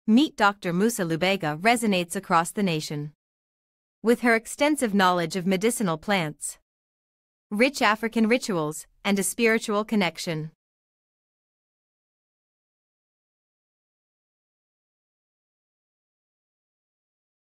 Meet Dr. Moosa Lubega resonates across the nation. With her extensive knowledge of medicinal plants, rich African rituals, and a spiritual connection,